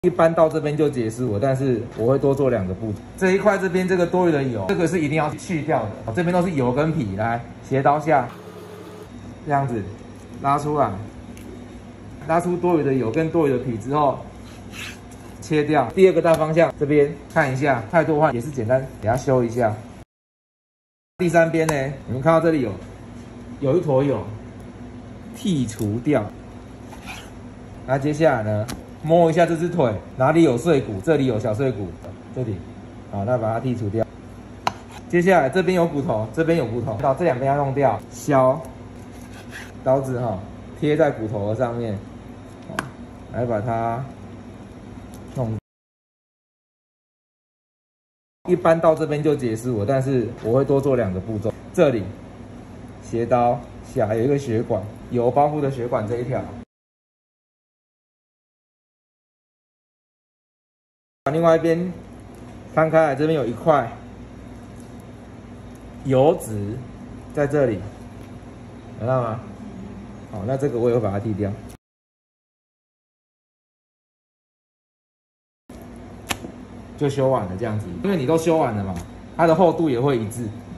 一般到这边就结束了，但是我会多做2个步骤。这一块这边这个多余的油，这个是一定要去掉的。这边都是油跟皮，来斜刀下，这样子拉出来，拉出多余的油跟多余的皮之后，切掉。第2个大方向这边看一下，太多的话也是简单给它修一下。第3边呢，你们看到这里有一坨油，剔除掉。那接下来呢？摸一下这只腿，哪里有碎骨？这里有小碎骨，这里，好，那把它剔除掉。接下来这边有骨头，这边有骨头，好，这2边要弄掉，削，刀子贴在骨头的上面，来把它弄。一般到这边就结束了，但是我会多做2个步骤。这里斜刀下有一个血管，油包覆的血管这一条。另外一边翻开来，这边有一块油脂在这里，看到吗？好，那这个我也会把它剔掉。就修完了这样子，因为你都修完了嘛，它的厚度也会一致。